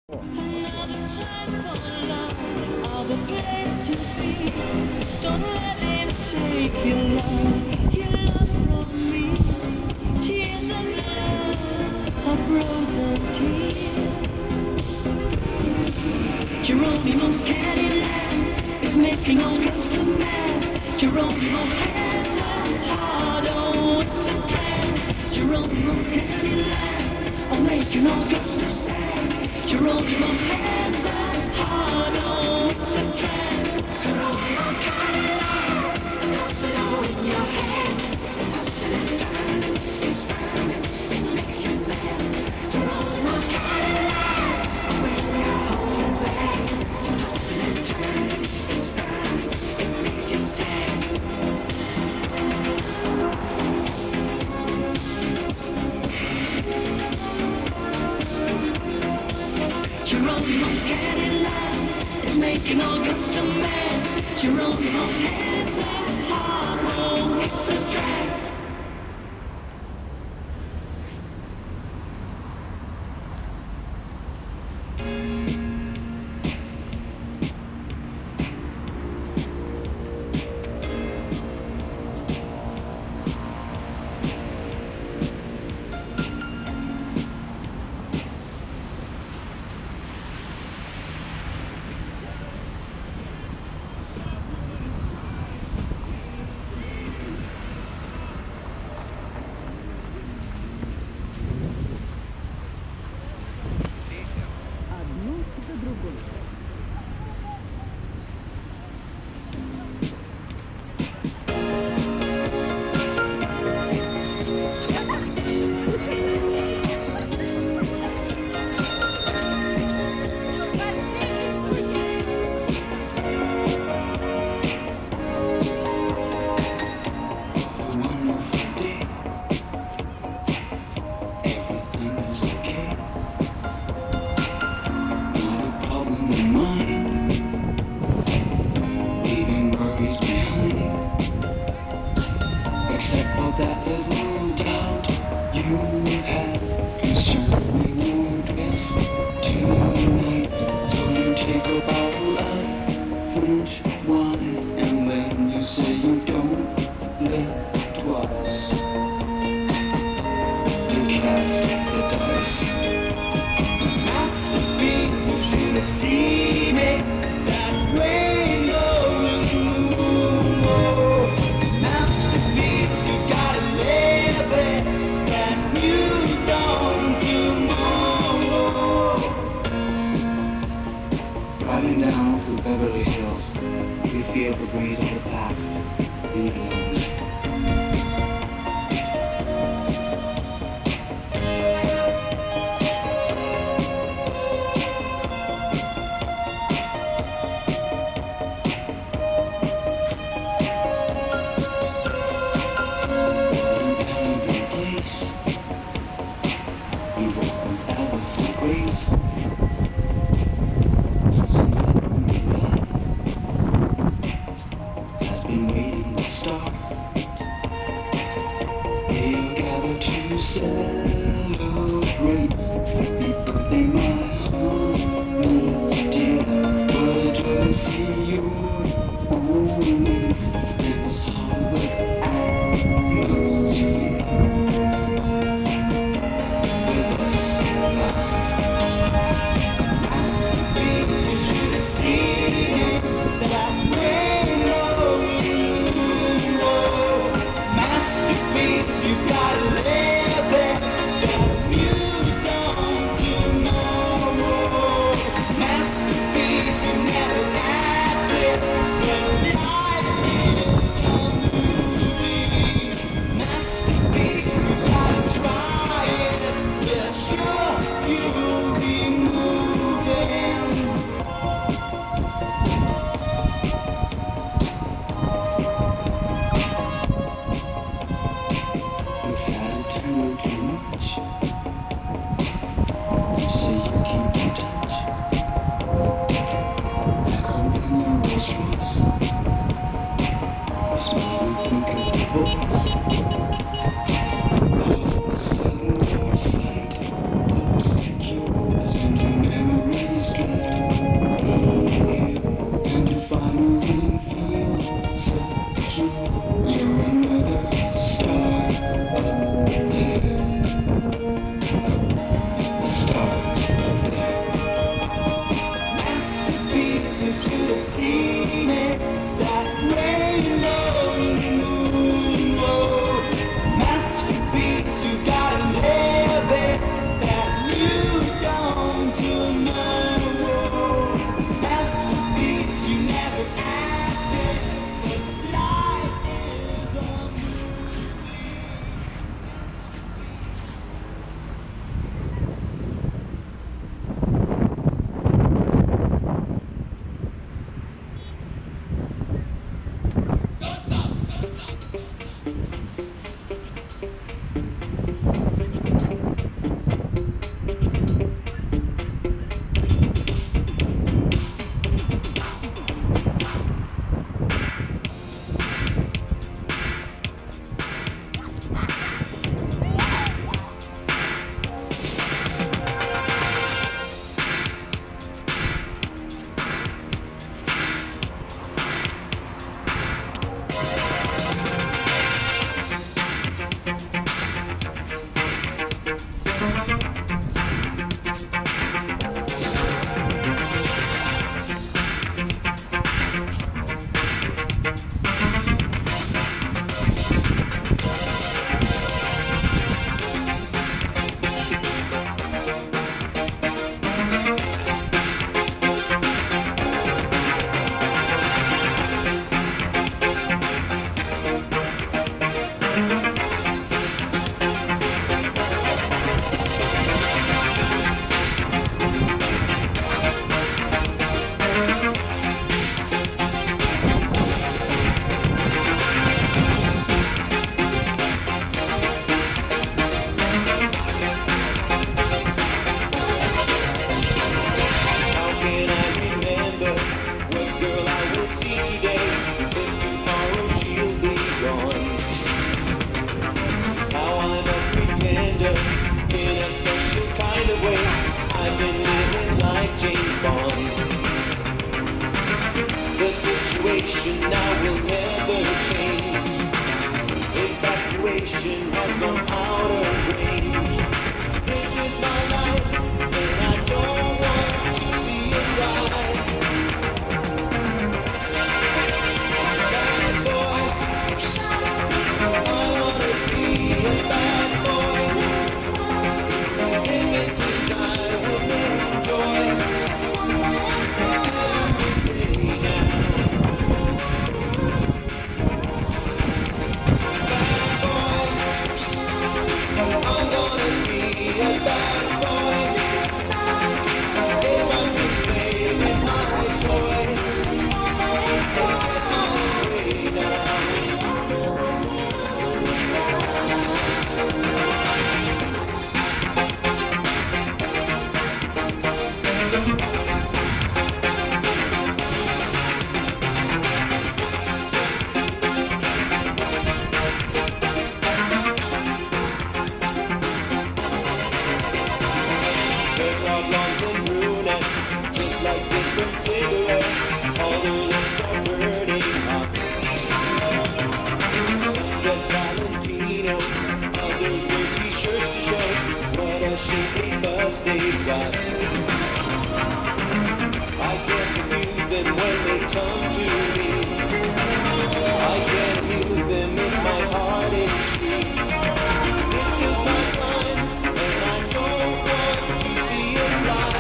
О, пошла. Geronimo's Cadillac is making all girls to mad. Geronimo has a heart, oh, it's a drag. Geronimo's Cadillac are making all girls to sad. Geronimo has a heart, oh, it's a drag. Geronimo's Cadillac is also in your head. It's tossing and turning, it's burning, it makes you mad. Geronimo's Cadillac, when you're holding back. Tossing and turning, it's burning, it makes you sad. Geronimo's Cadillac is making all girls to mad. Geronimo has a heart, oh, it's a drag. Одну за другой. Wonderful day. Everything is okay. Not a problem of mine. Leaving worries behind. Except for that little doubt you had concerning your dress tonight. So you take a bottle of French wine and then you say you don't blink twice. You cast the dice. Masterpiece, you should have seen it that rainbow in the moon. Oh, masterpiece, you gotta live it that new dawn tomorrow. Riding down through Beverly Hills, you feel the breeze of the past in your lungs. Place. You walk with elephant grace. Sunset has been waiting to start. They gather to celebrate. Happy birthday, my honey dear. But I just see you always. It was Hollywood atmosphere. With us last. Masterpiece, you should have seen it. That rainbow in the masterpiece, you gotta live it. That new dawn tomorrow. Masterpiece, you never acted. But life is a movie. Masterpiece you never acted, but life is a now will never change. Infatuation has gone out of range. This is my life, and I don't want to see it die. Bad boy, I wanna be a bad boy. Everything I will enjoy. Just like different cigarettes, all the lips are burning hot. Some dress Valentino, others wear t-shirts to show what a shapely bust they've got. I can't refuse them when they come to me. I can't amuse them if my heart is free. This is my time, and I don't want to see it fly.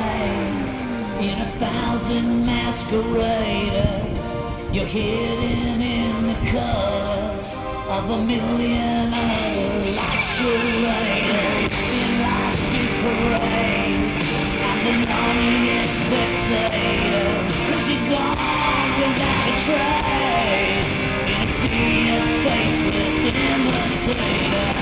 ways, in 1,000 masqueraders. You're hidden in the colors of 1,000,000 other lost charades. In life's big parade, I'm the loneliest spectator, 'cause you're gone without a trace, in a sea of faceless imitators.